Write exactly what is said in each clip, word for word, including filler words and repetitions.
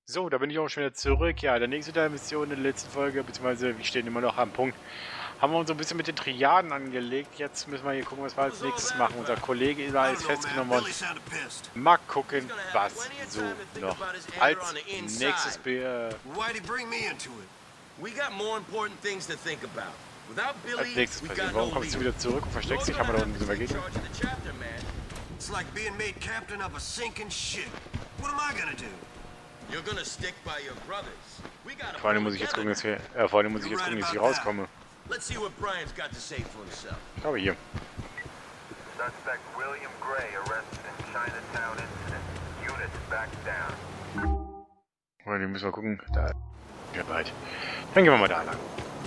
So, da bin ich auch schon wieder zurück. Ja, der nächste Teil der Mission in der letzten Folge, beziehungsweise wir stehen immer noch am Punkt, haben wir uns so ein bisschen mit den Triaden angelegt. Jetzt müssen wir hier gucken, was wir als nächstes machen. Unser Kollege da ist festgenommen worden. Mal gucken, was so noch als nächstes be als nächstes passiert. Warum kommst du wieder zurück und versteckst dich? Haben wir da unten begegnet? It's like being made captain of a sinking ship. What am I gonna do? You're gonna stick by your brothers. We got. Vor allem muss ich jetzt gucken, dass wir, äh, vor allem muss ich jetzt gucken, dass ich rauskomme. Let's see what Brian's got to say for himself. Ich glaube hier. Suspect William Gray arrested in Chinatown incident. Units back down. Oder müssen wir gucken. Da. Ja, weit. Dann gehen wir mal da lang.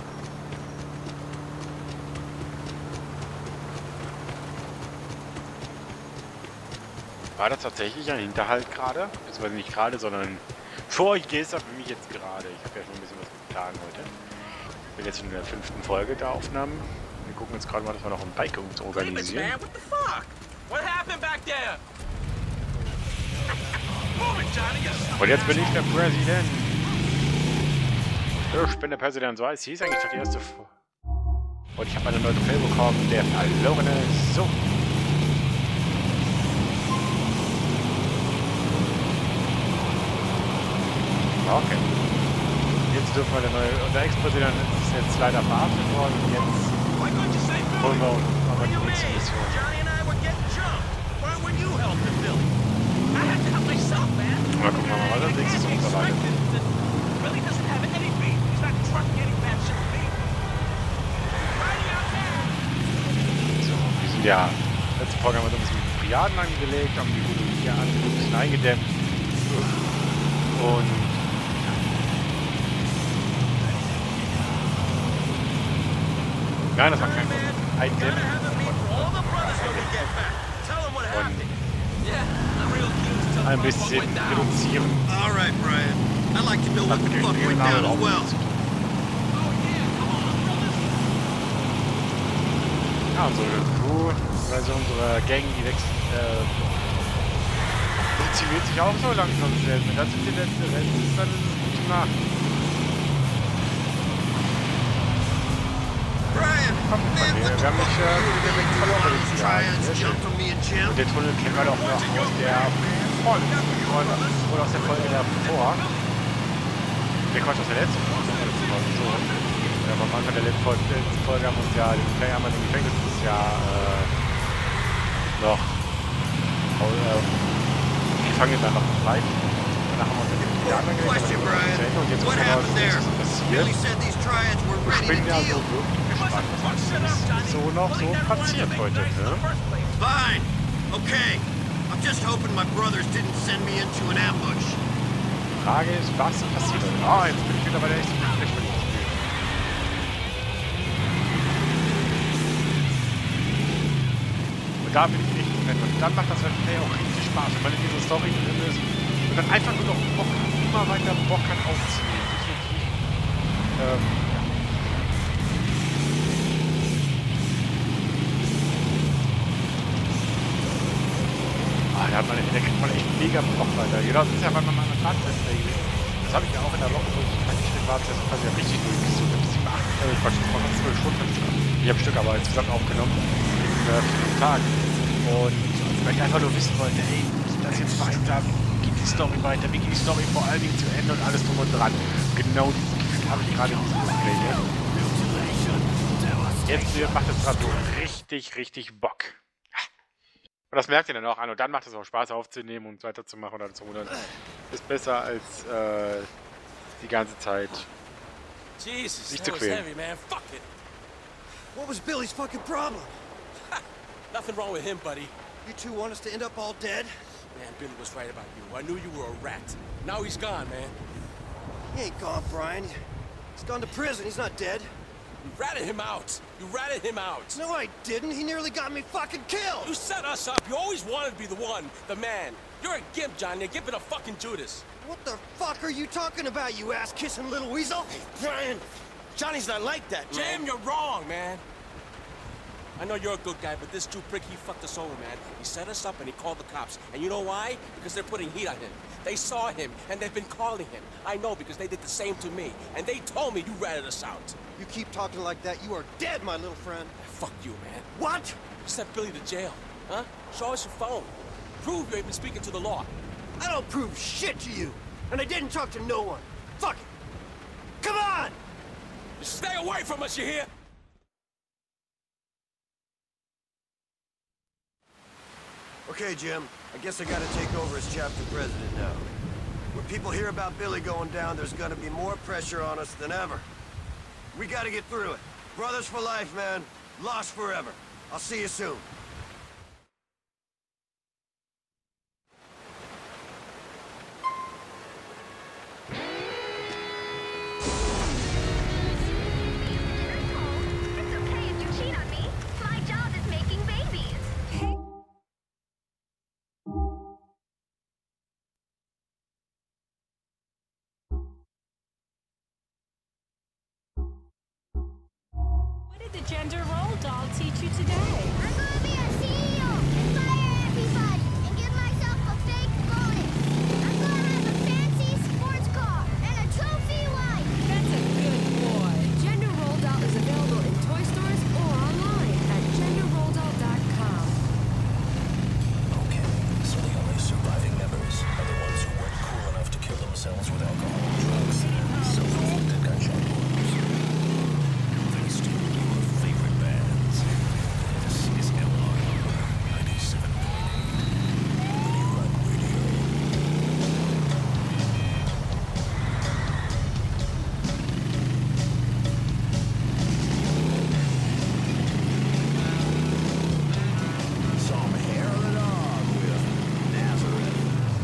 War das tatsächlich ein Hinterhalt gerade? Beziehungsweise nicht gerade, sondern vorgestern für mich jetzt gerade. Ich habe ja schon ein bisschen was getan heute. Ich bin jetzt in der fünften Folge der Aufnahmen. Wir gucken jetzt gerade mal, dass wir noch ein Bike uns organisieren. Und jetzt bin ich der Präsident. Ich bin der Präsident. So heißt hieß eigentlich doch die erste Folge. Und ich habe eine neue Trophäe bekommen, der verlorene Sohn. Okay. Jetzt dürfen wir der neue, unser Ex-Präsident ist jetzt leider verhaftet worden und jetzt holen wir uns aber die nächste Mission. Mal gucken wir mal, was als nächstes uns erwartet. So, wir sind ja, letzte Folge haben wir uns mit Triaden angelegt, haben die Gute hier an, ein bisschen eingedämmt und nein, das war kein Problem. Ein Dämmen. Und ein bisschen reduzieren. Alright, Brian. I'd like to know what the fuck went down as well. Ja, unsere Crew, also unsere Gang, die wächst, äh, dezimiert sich auch so langsam selbst. Wenn das ist die letzte Rest ist, dann ist es gute Nacht. Brian, Komm, man, wir, wir haben nicht äh, den Weg verloren. Und den Tunnel kennen wir doch noch aus der vorletzten Folge oder aus der Folge davor. Der kommt aus der letzten Folge. So. Ja, am Anfang der letzten Folge, der letzten Folge haben wir uns ja den Player haben wir im Gefängnis dieses Jahr äh, noch äh, gefangen dann noch bleiben. Danach haben wir uns den Jahren Question, Brian. Und jetzt What happened there? Billy said these triads were Ich ready bin to ja so deal. wirklich gespannt, was so noch so passiert heute, ne? Fine. Okay. I'm just hoping my brothers didn't send me into an ambush. Die Frage ist, was passiert? Ah, jetzt bin ich wieder bei der echten Gefecht mit dem Spiel. Und da bin ich richtig nett. Und dann macht das Play auch richtig Spaß, wenn man in dieser Story drin ist und dann einfach nur noch Bock hat, immer weiter Bock hat aufzunehmen. Ähm, ah, da, hat man, da kriegt man echt mega Bock weiter. Genau, das ist ja, weil man mal eine Fahrt ist. Das habe ich ja auch in der Woche, wo ich keine Stück war, das quasi ja richtig durchgesucht. Ich habe acht, äh, Quatsch, das waren zwölf Stunden. Ich habe Stück aber insgesamt aufgenommen. In äh, vier Tagen. Und weil ich einfach nur wissen wollte, ey, wie geht das jetzt weiter? Wie geht die Story weiter? Wie geht die Story vor allen Dingen zu Ende und alles drum und dran? Genau dieses Gefühl habe ich gerade nicht Gameplay. Jetzt macht es gerade so richtig, richtig Bock. Und das merkt ihr dann auch an. Und dann macht es auch Spaß aufzunehmen und weiterzumachen oder zu rudern. Ist besser als äh, die ganze Zeit Jesus, sich that zu was quälen. heavy, man. Fuck it. What was Billy's fucking problem? Nothing wrong with him, buddy. You two want us to end up all dead? Man, Billy was right about you. I knew you were a rat. Now he's gone, man. He ain't gone, Brian. He's gone to prison. He's not dead. You ratted him out. You ratted him out. No, I didn't. He nearly got me fucking killed. You set us up. You always wanted to be the one, the man. You're a gimp, John. You're giving a fucking Judas. What the fuck are you talking about, you ass-kissing little weasel? Hey, Brian, Johnny's not like that, man. Jim, you're wrong, man. I know you're a good guy, but this Jew prick, he fucked us over, man. He set us up and he called the cops. And you know why? Because they're putting heat on him. They saw him, and they've been calling him. I know, because they did the same to me. And they told me you ratted us out. You keep talking like that, you are dead, my little friend. Fuck you, man. What? You sent Billy to jail, huh? Show us your phone. Prove you're even speaking to the law. I don't prove shit to you. And I didn't talk to no one. Fuck it. Come on! Just stay away from us, you hear? Okay, Jim. I guess I gotta take over as chapter president now. When people hear about Billy going down, there's gonna be more pressure on us than ever. We gotta get through it. Brothers for life, man. Lost forever. I'll see you soon. The gender role doll teach you today? I'm gonna be a C E O and fire everybody and give myself a fake bonus. I'm gonna have a fancy sports car and a trophy wife. That's a good boy. Gender role doll is available in toy stores or online at gender roll doll dot com. Okay, so the only surviving members are the ones who weren't cool enough to kill themselves with alcohol and drugs. Self-inflicted gunshot wounds. Thanks to your favorite bands. This is L R ninety-seven point eight. Bloody Rock Radio. Some hair of the dog with Nazareth.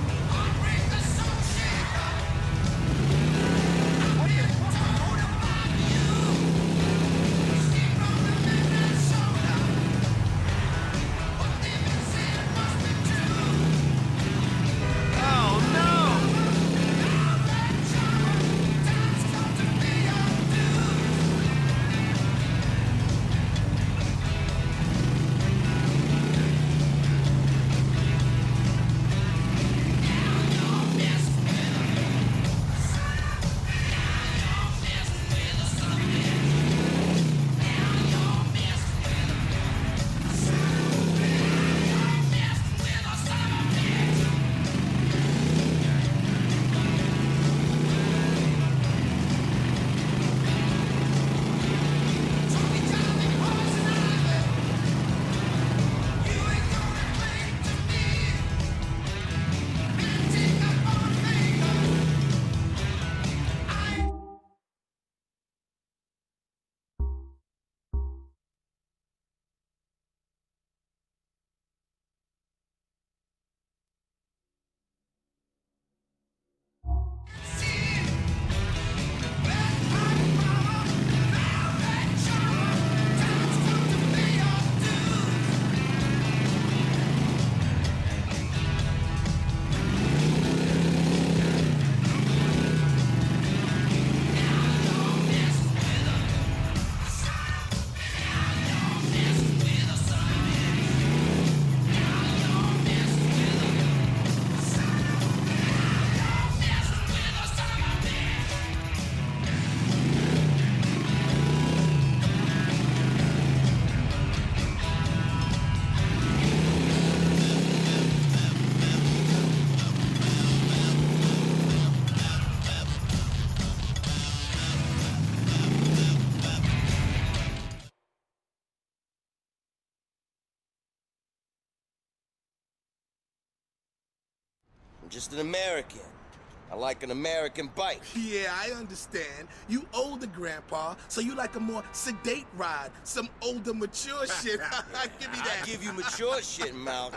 I'm just an American. I like an American bike. Yeah, I understand. You older, Grandpa, so you like a more sedate ride. Some older, mature shit. Give me that. I give you mature shit, Malk.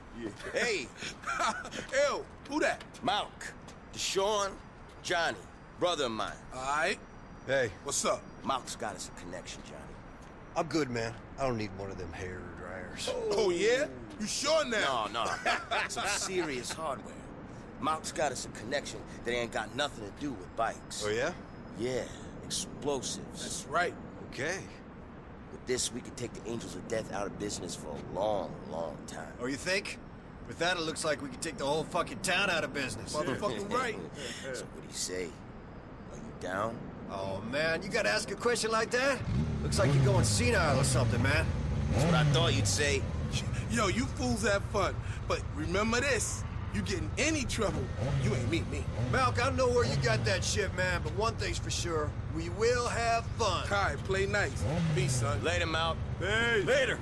Hey. Ew, who that? Malk. Deshaun, Johnny. Brother of mine. All right. Hey. What's up? Malk's got us a connection, Johnny. I'm good, man. I don't need one of them hair dryers. Oh, yeah? You sure now? No, no. Some serious hardware. Malk's got us a connection that ain't got nothing to do with bikes. Oh, yeah? Yeah, explosives. That's right. Okay. We're this, we could take the Angels of Death out of business for a long, long time. Oh, you think? With that, it looks like we could take the whole fucking town out of business. Motherfucking right. So what do you say? Are you down? Oh, man, you gotta ask a question like that? Looks like you're going senile or something, man. That's what I thought you'd say. Yo, you fools have fun. But remember this. You get in any trouble, you ain't meet me. Malk, I don't know where you got that shit, man, but one thing's for sure. We will have fun. Kai, play nice. Peace, son. Later, Malk. Hey, later.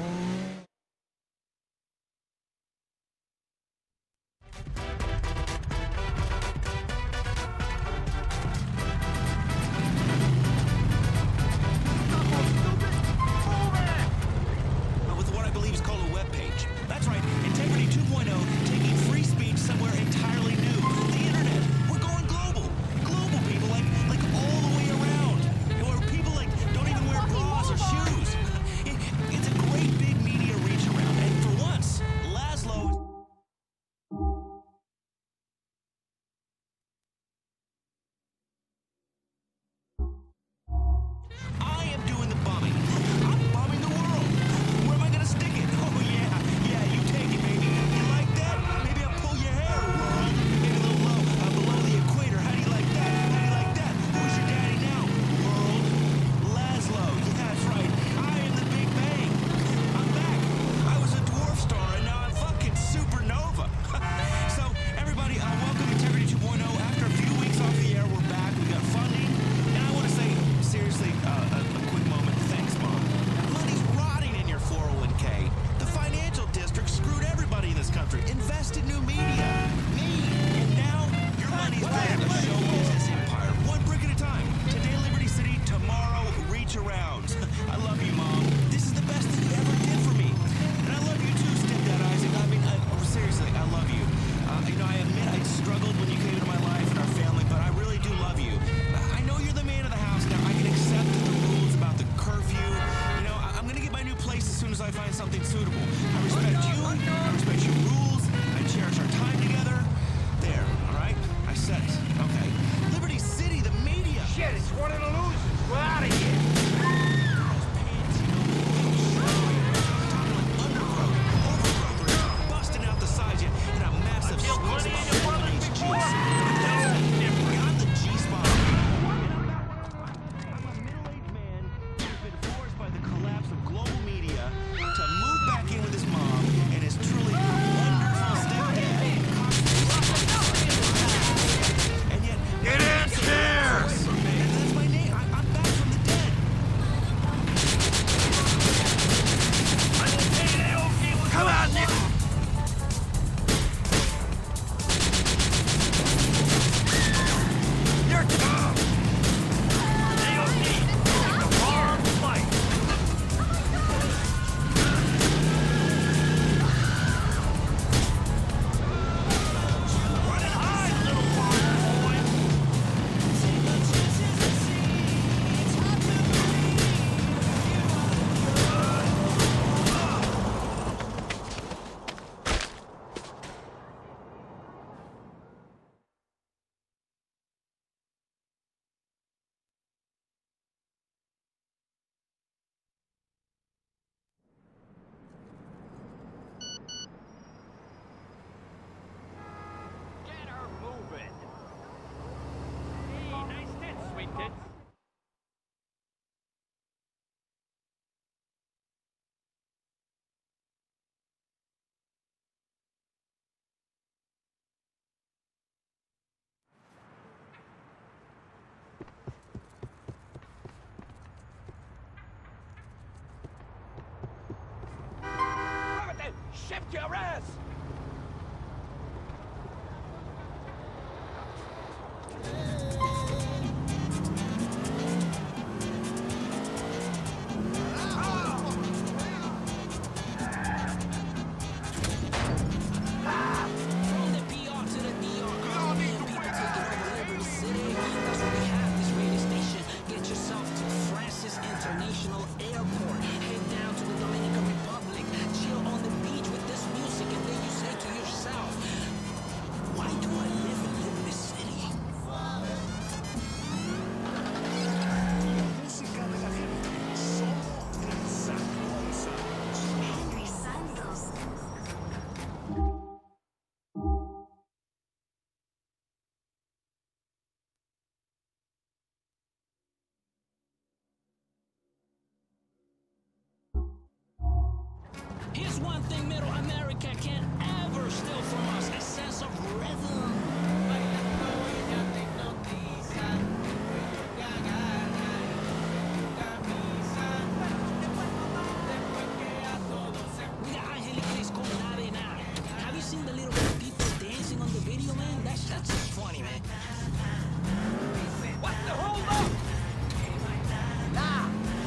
With what I believe is called a web page. That's right, Integrity two point oh, taking free speech somewhere entirely new. The internet. We're going global. Global, people, like like all the way around. And where people like don't even wear bras or shoes. It, it's a great big media reach around. And for once, Laszlo. I am doing the bombing. I'm bombing the world. Where am I gonna stick it? Oh yeah, yeah, you take it, baby. You like that? Maybe I'll pull your hair, world. Maybe a little low, uh, below the equator. How do you like that? How do you like that? Who's your daddy now, world? Laszlo. Yeah, that's right. I am the Big Bang. I'm back. I was a dwarf star, and now I'm fucking supernova. So, everybody, uh, welcome Integrity two point oh. After a few weeks off the air, we're back. We got funding, and I want to say, seriously, uh, a, a quick moment. Thanks, Mom. Money's rotting in your four oh one K. The financial district screwed everybody in this country. Invest in new media. Me. And now, your money's back. A show business empire. One brick at a time. Today, Liberty City. Tomorrow, reach around. I love you, Mom. This is the best thing you ever did for me. And I love you too, Stepdad Isaac. I mean, I, oh, seriously, I love you. Uh, you know, I admit I struggled when you came into my life and our family, but I really do love you. I know you're the man of the house now. I can accept the rules about the curfew. You know, I, I'm gonna get my new place as soon as I find something suitable. I respect you. I respect your rules. I cherish our time together. There, all right? I said it. Okay. Liberty City, the media. Shit, it's one of the losers. We're out of here. Busting out the sides yet in a massive sweet spot. Beyond the G-spot. I'm a middle-aged man who's been forced by the collapse of global media to move back in with his mom and his truly wonderful stepdad. And yet, Get in there! and that's my name. I, I'm back from the dead. Come on, Nick! You're dumb! Get her moving. Hey, nice hit, sweet kid. Shift your ass! International Airport. Head down to the Dominican Republic. Chill on the beach with this music and they Here's one thing Middle America can't ever steal from us: a sense of rhythm. We got Angelicales como nada and nada. Have you seen the little people dancing on the video, man? That shit's just funny, man. What the hold up? Nah.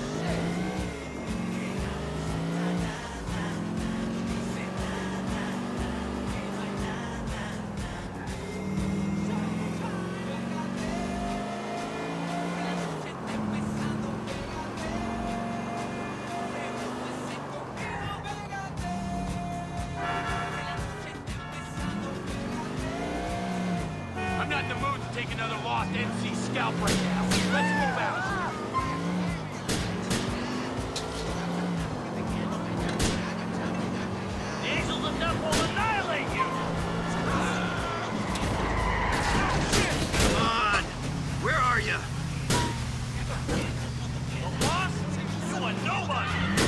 I'm not in the mood to take another lost N C scalp right now. Let's move out. The Angels of Death will annihilate you! Come on! Where are you? The lost? You are nobody!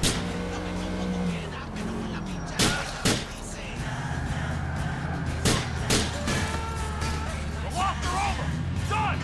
The lost are over! Done!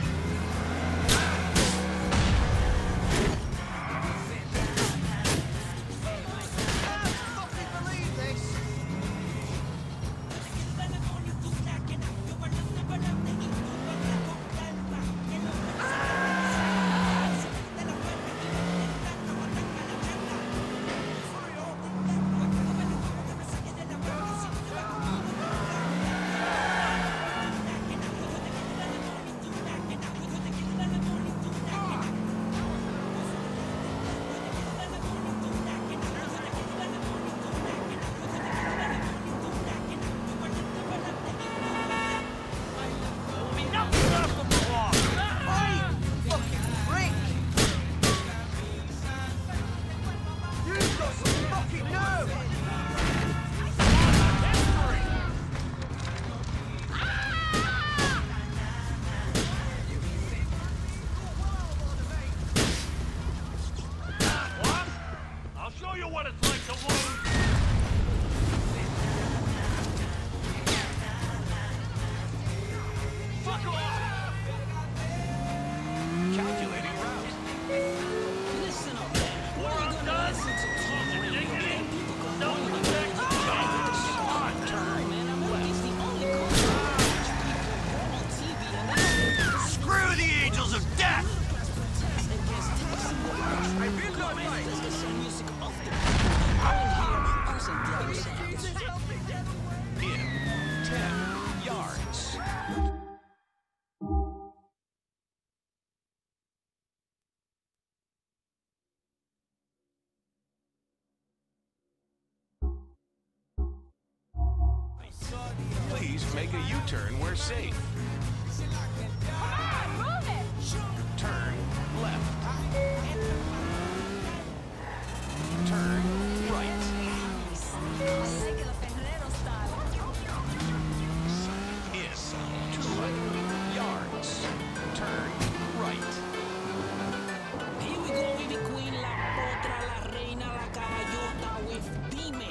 Nothing left of the lost! Hey, fucking prick! You've got some fucking nerve! What? I'll show you what it's like to lose! Fuck off! Calculating route. Listen up, man. What are you gonna listen to talk radio, man? People go No on like respect for God. turn, man. I mean, it's the only culture on T V, and they Screw the Angels of Death! protest against taxing the rich. I feel that way. Let's get some music off the I hear us and the other sounds. In ten yards. Please make a U-turn where safe. Turn left. Turn right. In two hundred yards. Turn right. Here we go, baby queen, la potra, la reina, la caballota with Dime.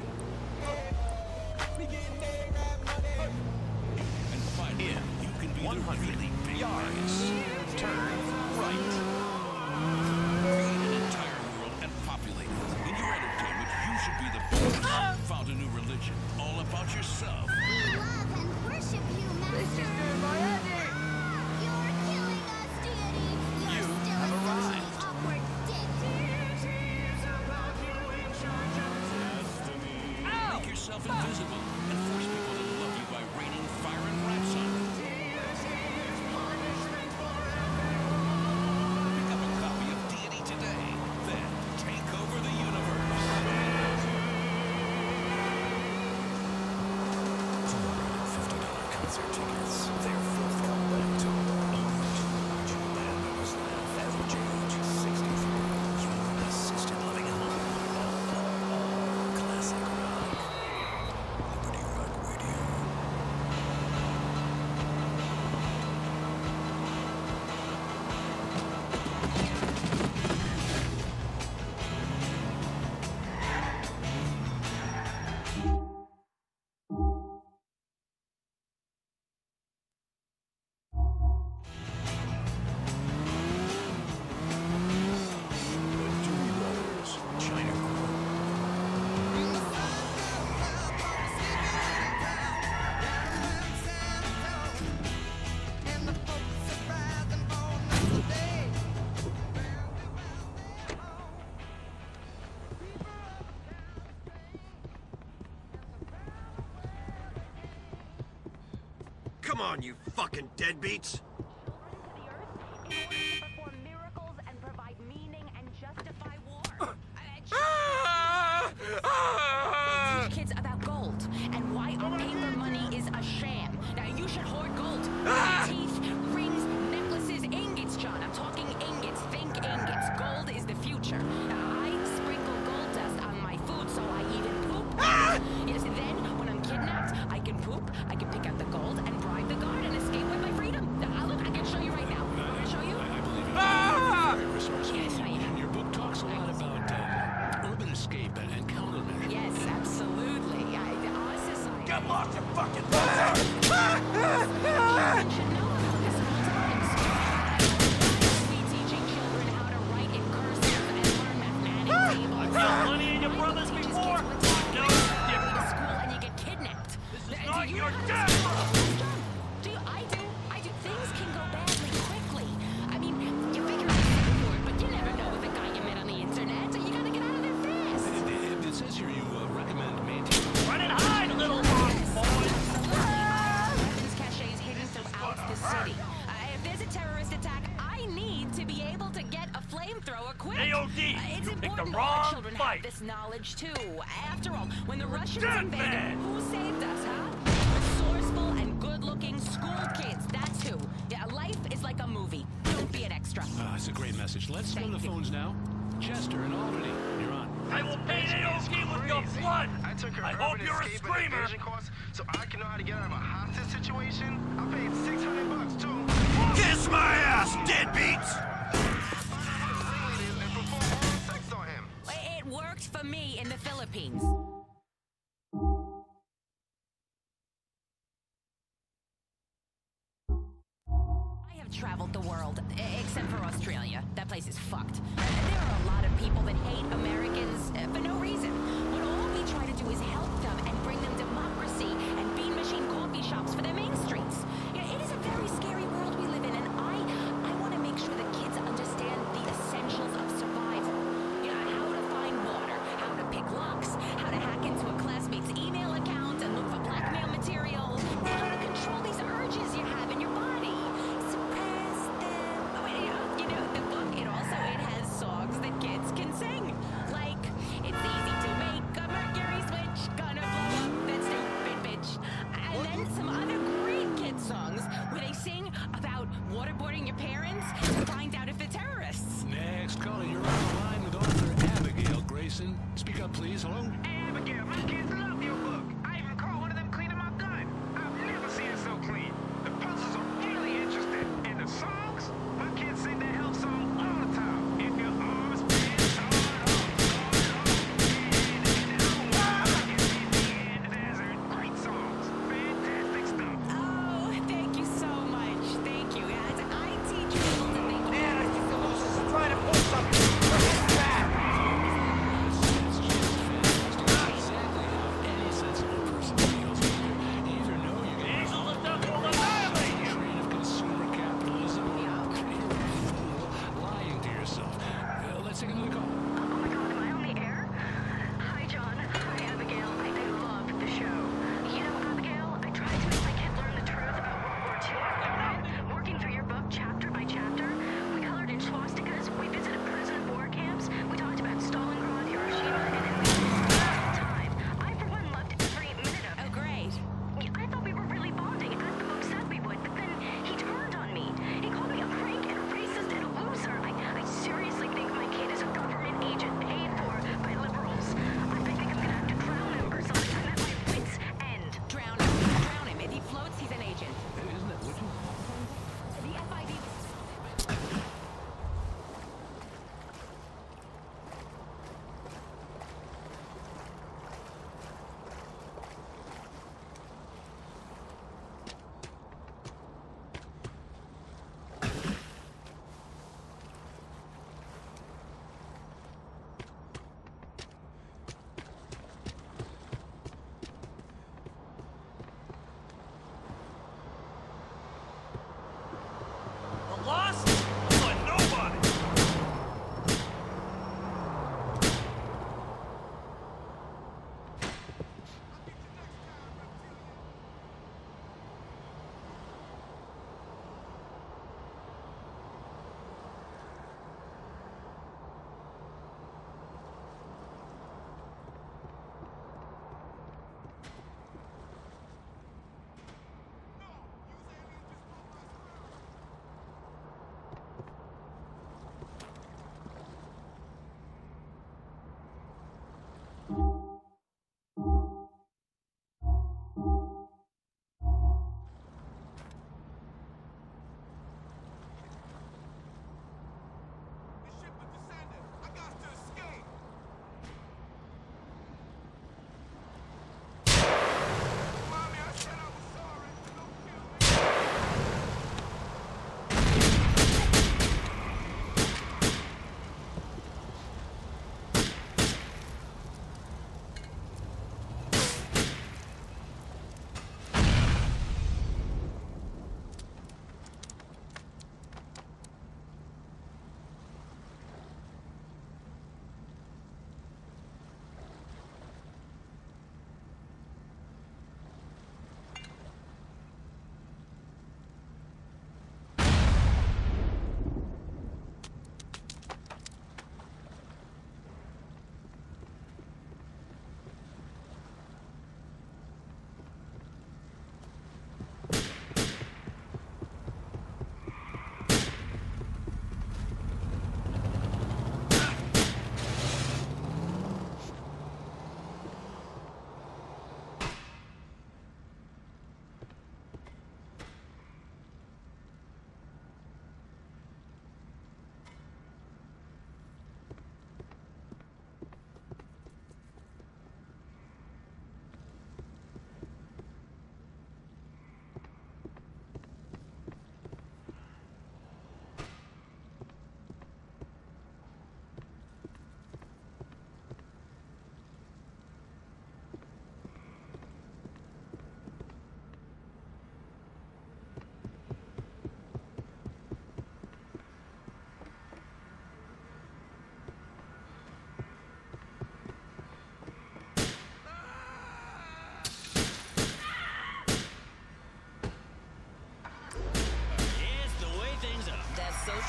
And find in you can be one hundred yards. Turn right. Create an entire world and populate it. In your entertainment, you should be the first. Found a new religion, all about yourself. We love and worship you, Master. You're killing us, deity. You're You still have a arrived. socially awkward dick. Make yourself invisible and force people to love you by raining fire and raps on them. Pick up a copy of Deity today, then take over the universe. two hundred fifty dollars concert tickets. They're forthcoming to owned band members live. Average age sixty-four. Assisted living home. Classic rock. Liberty Rock Radio. Come on, you fucking deadbeats. Teach kids about gold and why our paper money is a sham. Now you should hoard gold. Teeth, rings, necklaces, ingots, John. I'm talking ingots. Think ingots. Gold is the future. Now, I sprinkle gold dust on my food so I even poop. Yes, then when I'm kidnapped, I can poop, I can pick out the gold and bribe the guard and escape with my freedom. Now, look, I can show you right now. I'm going to show you. I believe you. Ah! Very resourceful. Yes, I am. Your book talks a lot about um, urban escape and, and countermeasures. Yes, absolutely. I, our society... Get lost, you fucking Everyone should know about this all times. We teaching children how to write in cursive and learn mathematics tables. I've got money in your brothers Teaches before. kids what to No do. You go different. to school and you get kidnapped. This is Do not you your know how to dad. escape? Do you? I do. I do. Things can go badly quickly. I mean, you figure out the word, but you never know with a guy you met on the internet. So you gotta get out of there fast. It, it, it says here you uh, recommend maintaining... Run and hide, little boys. Weapons caches hidden throughout the city. Uh, if there's a terrorist attack, I need to be able to get a flamethrower quick. A O D, Uh, it's you picked the important wrong all children fight. have this knowledge too. After all, when the Russians dead invaded, man. who saved us, huh? Resourceful and good-looking school kids. That's who. Yeah, life is like a movie. Don't be an extra. Uh, that's a great message. Let's go to Thank the you. phones now. Chester in Albany, you're on. I will pay A O D with your blood. I took her I urban hope you're a escape and screamer. evasion course so I can know how to get out of a hostage situation. I paid six hundred bucks too. Kiss my ass, deadbeats! And perform oral sex on him. It worked for me in the Philippines. I have traveled the world, e- except for Australia. That place is fucked. Uh, There are a lot of people that hate Americans uh, for no reason. When all we try to do is help them and bring them democracy and bean machine coffee shops for their main streets. You know, it is a very scary world we live in, and I, I want to make sure that kids understand the essentials of survival. You know, how to find water, how to pick locks, how to hack into a classmate's email account and look for blackmail material, how to control these urges you have in your body. Suppress them. Oh, wait, you know, you know, the book, it also, it has songs that kids can sing. Like, it's easy to make a Mercury switch, gonna blow up that stupid bitch. And then some other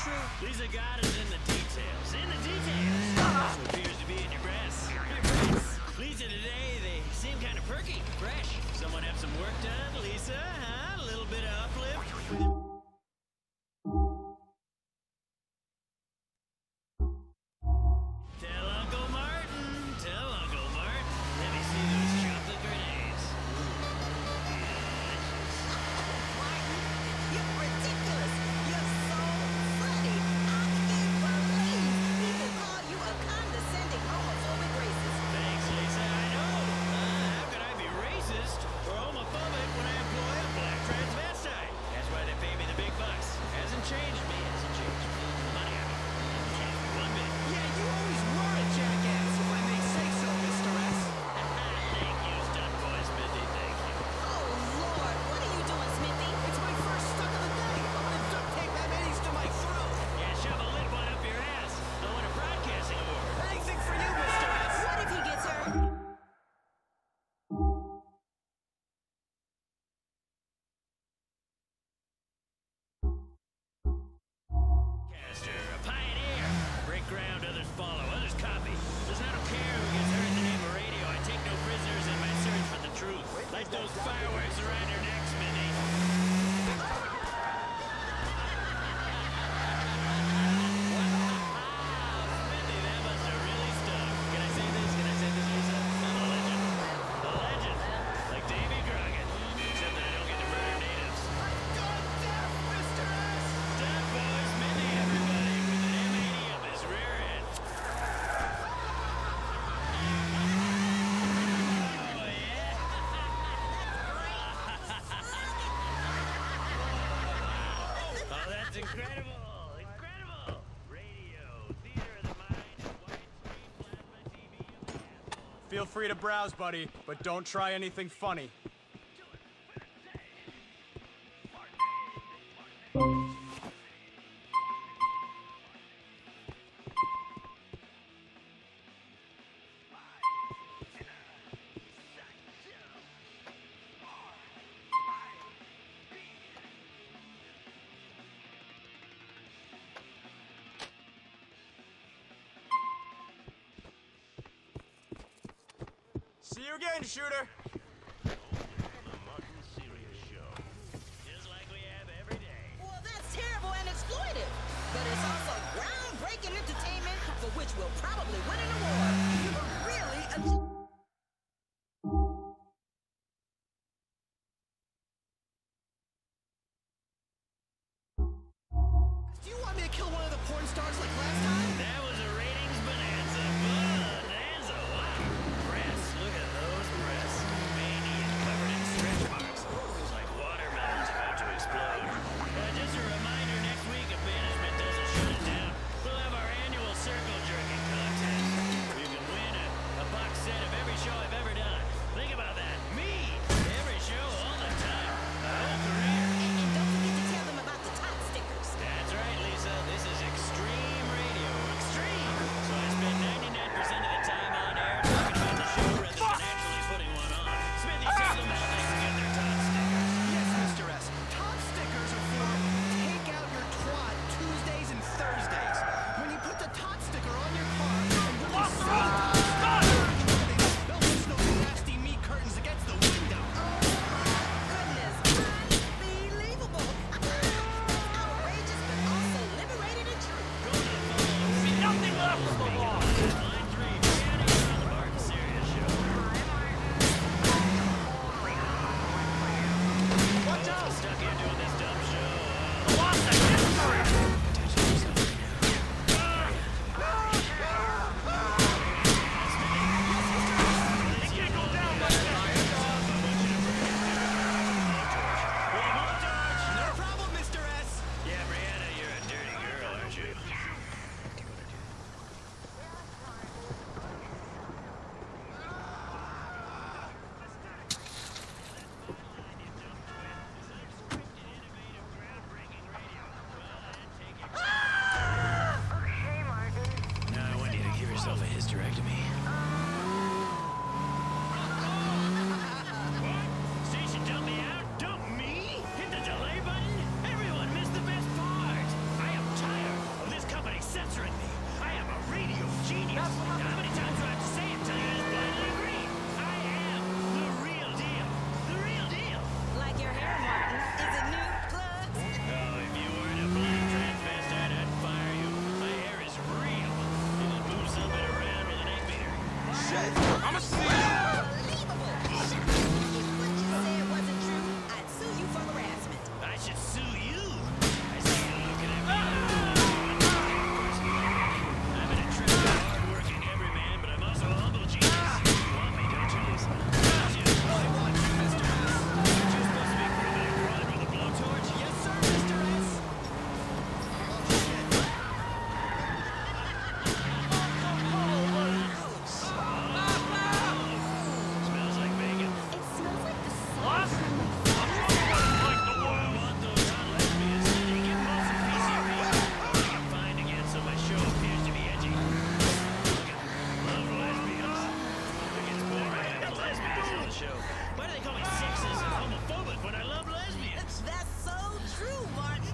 true? Lisa got is in the details. In the details. Also appears to be in your breasts. Your breasts. Lisa today, they seem kind of perky, fresh. Someone have some work done, Lisa? Huh? A little bit of uplift. Tell Uncle Martin. Tell Uncle Martin. Let me see those chocolate grenades. You're ridiculous. You're so funny. I can't believe people call you a condescending homophobic racist. Thanks, Lisa. I know. Uh, how could I be racist or homophobic when I employ a black transvestite? That's why they pay me the big bucks. Hasn't changed me. Hasn't changed me. The money I make. Hasn't changed me one bit. Yeah, you always were a jackass, if I may say so, Mister S. Thank you, stunt boy Smithy. Thank you. Oh, Lord. What are you doing, Smithy? It's my first stunt of the day. I'm gonna duct tape that mayonnaise to my throat. Yeah, shove a lit one up your ass. I won a broadcasting award. Anything for you, Mister S. What if he gets hurt? Caster, a pioneer. Break ground, others follow, others copy. Listen, I don't care who gets hurt in the name of radio. I take no prisoners in my search for the truth. Light those fireworks around your neck, Smithy. Smithy, that must have really stung. Can I say this? Can I say this, Lisa? I'm a legend. A legend. Like Davy Crockett. Except that I don't get to murder natives. God damn, Mister S. Stunt boy Smithy, everybody, with an M eighty up his rear end. Oh, yeah? Oh, that's incredible! Incredible! Radio, theater of the mind, and widescreen plasma T V. Feel free to browse, buddy, but don't try anything funny. See you again, shooter. The Martin Serious Show. Just like we have every day. Well, that's terrible and exploitive. But it's also groundbreaking entertainment for which we'll probably win an award. You were really a... Do you want me to kill one of the porn stars like last time? That was a ratings bonanza. Bonanza, wow. Breasts, look at those breasts. Veiny and covered in stretch marks. It's like watermelons about to explode. Uh, just a reminder, next week if management doesn't shut it down, we'll have our annual circle jerking contest. You can win a, a box set of How many times do I have to say it till you just blindly agree? I am the real deal. The real deal. Like your hair, Martin. Is it new? Plugs? Oh, if you weren't a blind transvestite, I'd fire you. My hair is real. You just move something around with an egg beater. Shit! I'm a see. Unbelievable. If what you said wasn't true, I'd sue you for harassment. I should sue you. I see you looking at me. I'm an attractive, hard-working everyman, but I'm also a humble genius. You want me, don't you? Jim, I want you, Mister S. Aren't you supposed to be criminal crime with a blowtorch? Yes, sir, Mister S. Smells like bacon. It smells like the What? sauce. I'm the only one who likes the I world. want those hot lesbians sitting in most P C P. I can find again so my show appears to be edgy. Love lesbians. It gets boring having lesbians on the show. Why do they call me sexist and homophobic when I love lesbians? That's so true, Martin.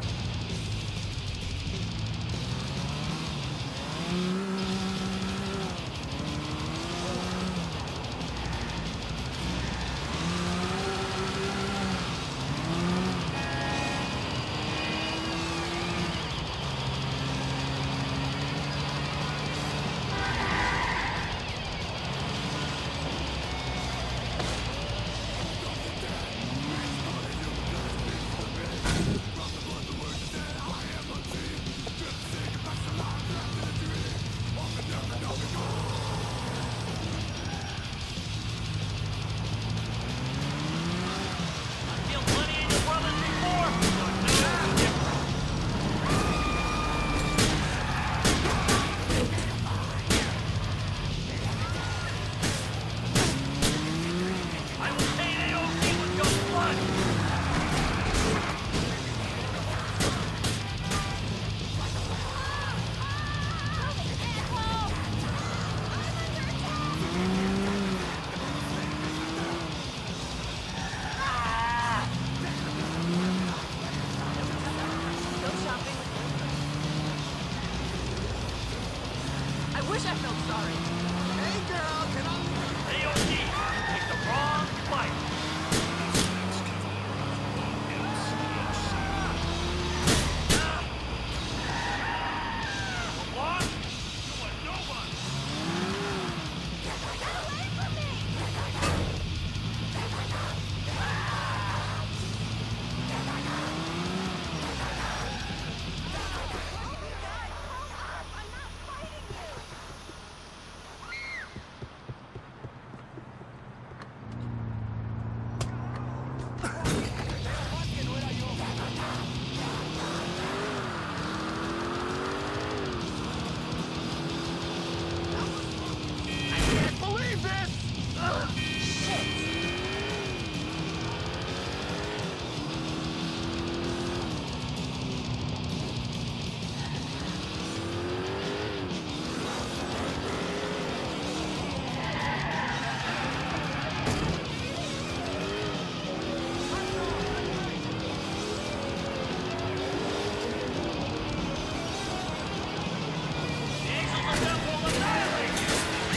Killed plenty of your brothers before. So it's no different. I will pay A O C with your blood. Go shopping with me. I wish I felt sorry. Hey, girl, can I... A O C, you picked the wrong fight. What? You are nobody. I can't believe this! Ugh, shit! The angels of death will annihilate you!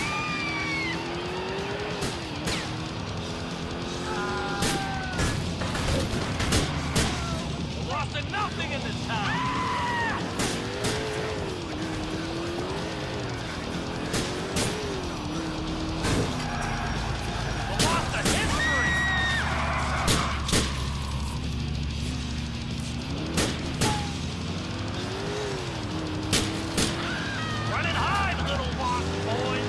Lost to nothing in this town! The lost to history! Run and hide, little lost boys!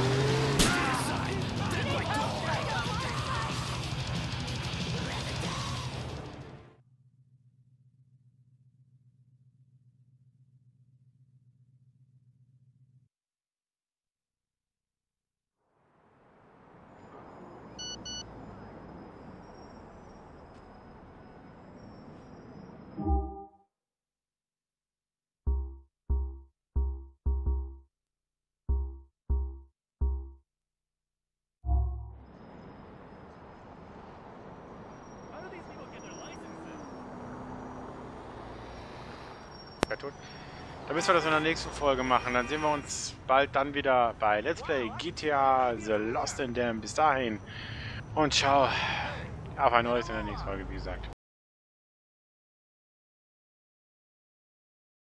How do these people get their licenses? Wer tut? Da müssen wir das in der nächsten Folge machen. Dann sehen wir uns bald dann wieder bei Let's Play G T A The Lost in Dam. Bis dahin und ciao. Auf ein neues in der nächsten Folge, wie gesagt.